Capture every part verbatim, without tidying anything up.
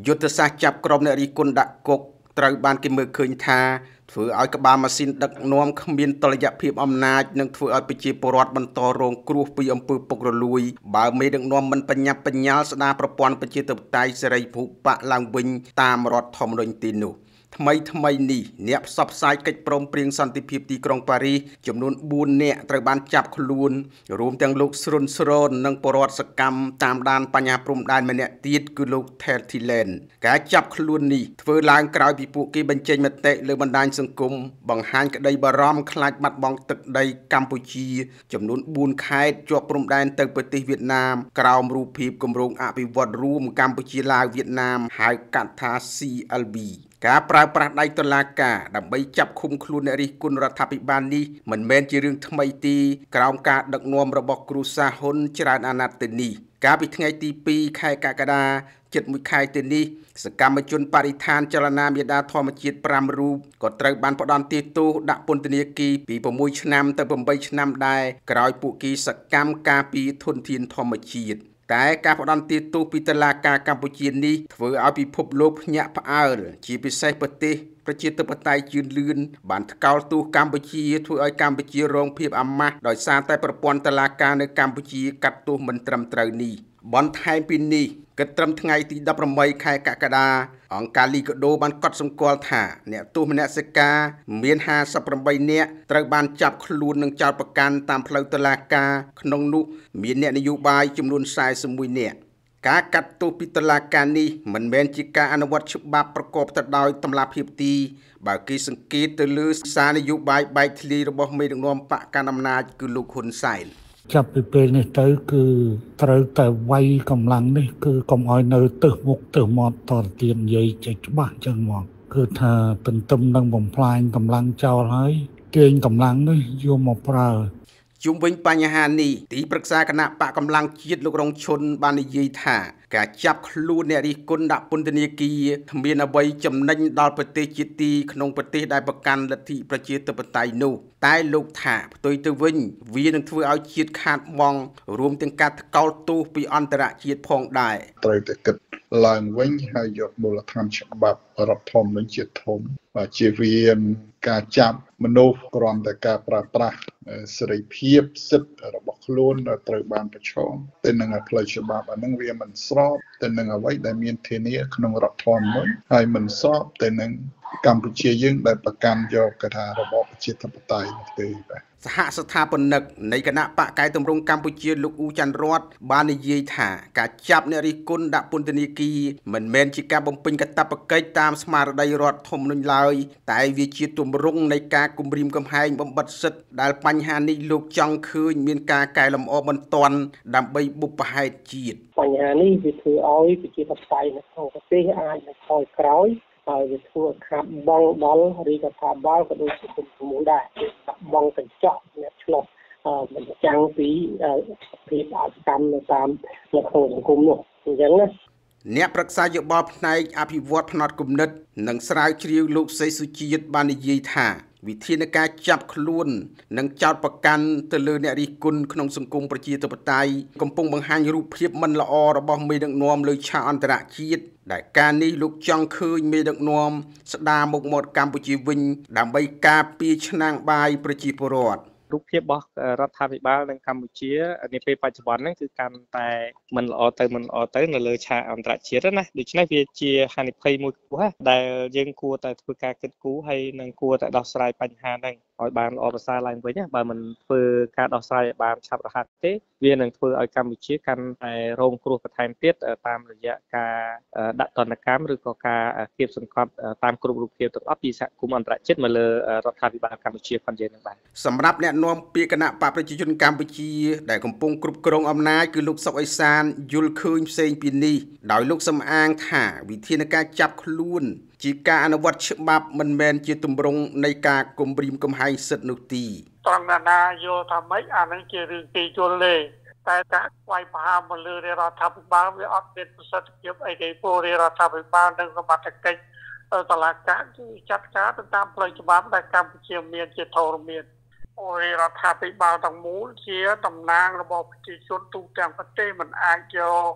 យុទ្ធសាស្ត្រចាប់ក្រុមអ្នករិះគន់ដាក់គុកត្រូវបានគេមើលឃើញថាធ្វើឲ្យក្បាលម៉ាស៊ីនដឹកនាំគ្មានតុល្យភាពអំណាចនិងធ្វើឲ្យប្រជាពលរដ្ឋបន្តរងគ្រោះពីអំពើពុករលួយបើមេដឹកនាំមិនបញ្ញាប់បញ្ញាល់ស្ដារប្រព័ន្ធប្រជាធិបតេយ្យសេរីភូបកឡើងវិញតាមរដ្ឋធម្មនុញ្ញទីនោះថ្មីថ្មីនេះអ្នកផ្សព្វផ្សាយកិច្ចព្រមព្រៀងសន្តិភាពទីក្រុងប៉ារីសចំនួនបួននាក់ត្រូវបានចាប់ខ្លួនរួមទាំងលោកស្រុនស្រននិងបរដ្ឋសកម្មតាមដានបញ្ហាព្រំដែនម្នាក់ទៀតគឺលោក Thailand ការចាប់ខ្លួននេះធ្វើឡើងក្រោយពីពួកគេបញ្ចេញមតិលើបណ្ដាញសង្គមបង្ហាញក្តីបារម្ភខ្លាចបាត់បង់ទឹកដីកម្ពុជាចំនួនបួនខេត្តជាប់ព្រំដែនទៅប្រទេសវៀតណាមក្រោមរូបភាពគម្រោងអភិវឌ្ឍន៍រួមកម្ពុជាឡាវវៀតណាមហៅកាត់ថា C L Bការប្រើប្រាស់ដៃតុលាការដើម្បីចាប់ឃុំខ្លួនអ្នករិះគន់រដ្ឋាភិបាលនេះមិនមែនជារឿងថ្មីទេក្រោមការដឹកនាំរបស់គ្រូសាហ៊ុនច្រើនអាណត្តិទៅនេះកាលពីថ្ងៃទីពីរខែកក្កដាជិតមួយខែទៅនេះសកម្មជនបរិស្ថានចលនាមេដាធម្មជាតិប្រាំរូបក៏ត្រូវបានផ្ដន្ទាទោសដាក់ពន្ធនាគារពី៦ឆ្នាំទៅ៨ឆ្នាំដែរក្រោយពួកគេសកម្មការពារធនធានធម្មជាតិតែការផ្ដន្ទាទោសពីតុលាការកម្ពុជានេះធ្វើឲ្យពិភពលោកភ្ញាក់ផ្អើលជាពិសេសប្រទេសប្រជាធិបតេយ្យជឿនលឿនបានថ្កោលទោសកម្ពុជាធ្វើឲ្យកម្ពុជារងភាពអាម៉ាស់ដោយសារតែប្រព័ន្ធតុលាការនៅកម្ពុជាកាត់ទោសមិនត្រឹមត្រូវនេះបន្ថែមពីនេះគិតត្រឹមថ្ងៃទីដប់ប្រាំបីខែកក្កដាអង្គការលីកាដូបានកត់សម្គាល់ថាអ្នកទោសមនសិការមានហាសិបប្រាំបីនាក់ត្រូវបានចាប់ខ្លួននិងចោទប្រកាន់តាមផ្លូវតុលាការក្នុងនោះមានអ្នកនយោបាយចំនួនសែសិបមួយនាក់ការកាត់ទោសពីតុលាការនេះមិនមែនជាការអនុវត្តច្បាប់ប្រកបទៅដោយតម្លាភាពទេបើគេសង្កេតទៅលើសារនយោបាយបែកធ្លាយរបស់មេដឹកនាំបកកណ្ដាលអំណាចគឺលោកហ៊ុនសែនចាប់ពីពេលនេះទៅគឺត្រូវតែវាយកម្លាំងនេះគឺកុំឲ្យនៅទឹះមុខទឹះមាត់តទៅទៀតនិយាយចេះច្បាស់ចឹងមកគឺថាទន្ទឹមនឹងបំផ្លាញកម្លាំងចោលហើយទាញកម្លាំងនេះយកមកប្រើជុំវិញបញ្ហានេះទីប្រឹក្សាគណៈបកកម្លាំងជាតិលោករងឈុនបាននិយាយថាការចាប់ខ្លួនអ្នករិះគន់ដាក់ពន្ធនាគារគ្មានអ្វីចំណេញដល់ប្រទេសជាតិទីក្នុងប្រទេសដែលប្រកាន់លទ្ធិប្រជាធិបតេយ្យនោះតែលោកថាផ្ទុយទៅវិញវានឹងធ្វើឲ្យជាតិខាតបង់រួមទាំងការថ្កោលទោសពីអន្តរជាតិផងដែរត្រូវតែគិតឡើងវិញហើយយកមូលដ្ឋានច្បាប់រដ្ឋធម្មនុញ្ញជាតិធំជៀសវាងការចាប់មនុស្សគ្រាន់តែការប្រើប្រាស់សេរីភាពសិទ្ធិរបស់ខ្លួនត្រូវបានប្រឈមទៅនឹងផ្លូវច្បាប់អានឹងវាមិនស្របទៅនឹងអ្វីដែលមានធានាក្នុងរដ្ឋធម្មនុញ្ញហើយមិនស្របទៅនឹងកម្ពុជាយើងដែលប្រកាន់យកកថារបបប្រជាធិបតេយ្យនោះទេបាទសហស្ថាបនិកនៃគណៈបកកែតម្រង់កម្ពុជាលោកអ៊ូច័ន្ទរតបាននិយាយថាការចាប់អ្នករិះគន់ដាក់ពន្ធនាគារមិនមែនជាការបំពេញកាតព្វកិច្ចតាមស្មារតីរដ្ឋធម្មនុញ្ញឡើយតែវាជាទម្រង់នៃការគំរាមកំហែងបំបិទសិទ្ធិដែលបញ្ហានេះលោកចង់ឃើញមានការកែលម្អបន្ទាន់ដើម្បីបុព្វហេតុជាតិបញ្ហានេះវាធ្វើឲ្យប្រជាធិបតេយ្យនៅក្នុងប្រទេសអាចនឹងថយក្រោយហើយវាធ្វើខាត់បងដល់រាជរដ្ឋាភិបាលក៏ដូចជាគុំមួយដែរបងកញ្ចក់អ្នកឆ្លោះបញ្ចាំងពីភាពអសកម្មនៅតាមនៅក្នុងសង្គមនោះអញ្ចឹងណាអ្នកប្រឹក្សាយោបល់ផ្នែកអភិវឌ្ឍផ្នត់គំនិតនិងស្រាវជ្រាវលោកសីសុជាតិបាននិយាយថាវិធានការចាប់ខ្លួននិងចោទប្រកាន់ទៅលើអ្នករិះគន់ក្នុងសង្គមប្រជាធិបតេយ្យកំពុងបង្ហាញរូបភាពមិនល្អរបស់មេដឹកនាំលើឆាកអន្តរជាតិដែលការនេះលោកចង់ឃើញមេដឹកនាំស្ដារមុខមាត់កម្ពុជាវិញដើម្បីការពារឆ្នាំងបាយប្រជាពលរដ្ឋរូបភាពរបស់រដ្ឋាភិបាលនៅកម្ពុជានាពេលបច្ចុប្បន្នហ្នឹងគឺកាន់តែមិនល្អទៅមិនល្អទៅនៅលើឆាកអន្តរជាតិណាដូច្នេះវាជាហានិភ័យមួយខ្ពស់ដែលយើងគួរតែធ្វើការគិតគូរហើយនឹងគួរតែដោះស្រាយបញ្ហាហ្នឹងឲ្យបានល្អប្រសើរឡើងវិញបើមិនធ្វើការដោះស្រាយឲ្យបានឆាប់រហ័សទេវានឹងធ្វើឲ្យកម្ពុជាកាន់តែរងគ្រោះបន្ថែមទៀតតាមរយៈការដាក់ទណ្ឌកម្មឬក៏ការគៀបសង្កត់តាមគ្រប់រូបភាពទាំងអស់ពីសហគមន៍អន្តរជាតិមកលើរដ្ឋាភិបាលកម្ពុជាផងយើងនឹងបានសម្រាប់អ្នកនាំពាក្យគណៈបកប្រជាជនកម្ពុជាដែលកំពុងគ្រប់គ្រងអំណាចគឺលោកសុកអេសានយល់ឃើញផ្សេងពីនេះដោយលោកសំអាងថាវិធានការចាប់ខ្លួនជាការអនុវត្តច្បាប់មិនមែនជាទម្រង់នៃការគំរាមកំហែងសិទ្ធិនោះទេត្រង់ណាយល់ថាម៉េចអានឹងជារឿងទីយល់ទេតែការស្វ័យប្រហារមកលើរដ្ឋាភិបាលវាអត់មានប្រសិទ្ធភាពអីទេព្រោះរដ្ឋាភិបាលនិងសមត្ថកិច្ចតុលាការគឺចាត់ការទៅតាមផ្លូវច្បាប់ដែលកម្ពុជាមានជាធរមានអូរដ្ឋាភិបាលទាំងមូលជាតំណាងរបស់ប្រជាជនទូទាំងប្រទេសមិនអាចយក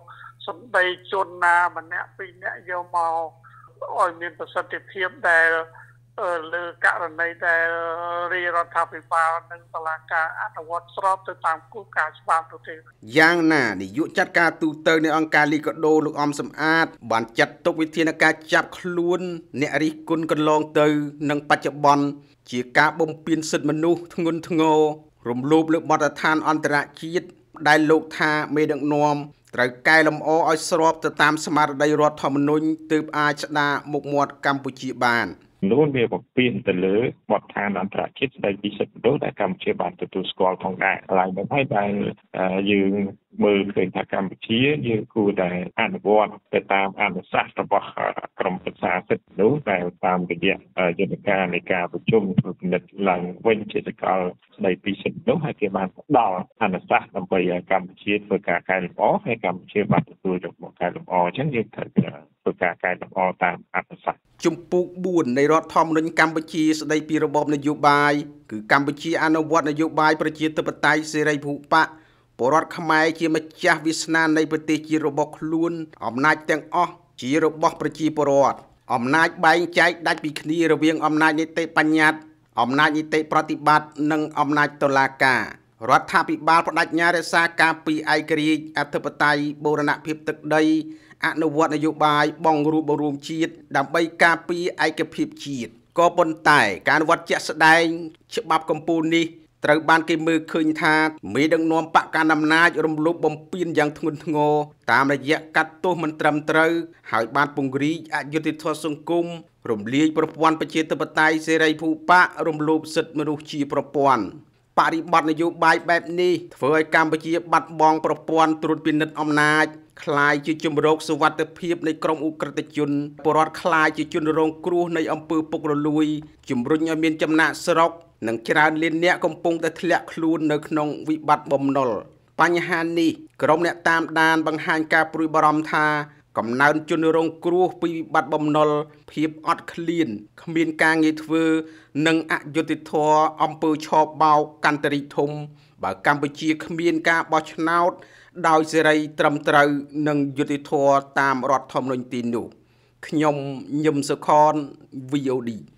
សម្ដីជនណាម្នាក់ពីរនាក់យកមកឲ្យមានប្រសិទ្ធភាពដែលលើករណីដែលរាជរដ្ឋាភិបាលនិងតុលាការអនុវត្តស្របទៅតាមគោលការណ៍ច្បាប់នោះទេយ៉ាងណានាយកចាត់ការទូតនៃអង្គការលីកាដូលោកអំសំអាតបានចាត់ទុកវិធានការចាប់ខ្លួនអ្នករិះគន់កន្លងទៅនិងបច្ចុប្បន្នជាការបំពានសិទ្ធិមនុស្សធ្ងន់ធ្ងររំលោភលើបទដ្ឋានអន្តរជាតិដែលលោកថាមេដឹកនាំត្រូវកែលម្អឲ្យស្របទៅតាមស្មារតីរដ្ឋធម្មនុញ្ញទើបអាចស្ដារមុខមាត់កម្ពុជាបាននោះវាបំពេញទៅលើបទដ្ឋានអន្តរជាតិស្តីពីសិទ្ធិមនុស្សដែលកម្ពុជាបានទទួលស្គាល់ផងដែរហើយដល់ហើយដែលយើងមើលឃើញថាកម្ពុជាយើងគួរតែអនុវត្តទៅតាមអនុសាសន៍របស់ក្រមប្រឹក្សាសិទ្ធិមនុស្សដែលតាមរយៈយន្តការនៃការប្រជុំពិនិត្យឡើងវិញជាសកលស្តីពីសិទ្ធិមនុស្សហើយគេបានផ្ដល់អនុសាសន៍ដើម្បីឲ្យកម្ពុជាធ្វើការកែលម្អហើយកម្ពុជាបានទទួលយកមកកែលម្អអញ្ចឹងយើងត្រូវធ្វើការកែលម្អតាមអនុសាសន៍ជំពូកបួននៃរដ្ឋធម្មនុញ្ញកម្ពុជាស្តីពីរបបនយោបាយគឺកម្ពុជាអនុវត្តនយោបាយប្រជាធិបតេយ្យសេរីភូប៉ាពលរដ្ឋខ្មែរជាម្ចាស់វាសនានៃប្រទេសជារបស់ខ្លួនអំណាចទាំងអស់ជារបស់ប្រជាពលរដ្ឋអំណាចបែងចែកដាច់ពីគ្នារវាងអំណាចនីតិបញ្ញត្តិអំណាចនីតិប្រតិបត្តិនិងអំណាចតុលាការរដ្ឋាភិបាលបដិញ្ញារក្សាការពីឯករាជ្យអធិបតេយ្យបូរណភាពទឹកដីអនុវត្តនយោបាយបងរួបបរួមជាតិដើម្បីការពារឯកភាពជាតិក៏ប៉ុន្តែការអនុវត្តជាក់ស្ដែងច្បាប់កម្ពុជានេះត្រូវបានគេមើលឃើញថាមេដឹកនាំបកកណ្ដាលអំណាចរំលោភបំពានយ៉ាងធ្ងន់ធ្ងរតាមរយៈកាត់ទោសមិនត្រឹមត្រូវហើយបានពង្រីកអយុត្តិធម៌សង្គមរំលាយប្រព័ន្ធប្រជាធិបតេយ្យសេរីភូប៉ារំលោភសិទ្ធិមនុស្សជាប្រព័ន្ធបរិបទនយោបាយបែបនេះធ្វើឲ្យកម្ពុជាបាត់បង់ប្រព័ន្ធត្រួតពិនិត្យអំណាចคล้ายជាជំរកសុវត្ថិភាពនៃក្រមឧក្រិដ្ឋជនពលរដ្ឋคล้ายជាជនរងគ្រោះនៃអំពើពុករលួយជំរុញឲ្យមានចំណាក់ស្រុកនិងច្រើនលានអ្នកកំពុងតែធ្លាក់ខ្លួននៅក្នុងវិបត្តិបំណុលបញ្ហានេះក្រុមអ្នកតាមដានបង្ហាញការព្រួយបារម្ភថាកំណើនជនរងគ្រោះពីវិបត្តិបំណុលភាពអត់ឃ្លានគ្មានការងារធ្វើនិងអយុត្តិធម៌អំពើឆោបបោកកន្តរីធំបើកម្ពុជាគ្មានការបោះឆ្នោតដោយសេរីត្រឹមត្រូវនិងយុត្តិធម៌តាមរដ្ឋធម្មនុញ្ញទីនោះខ្ញុំញឹមសុខន វី អូ ឌី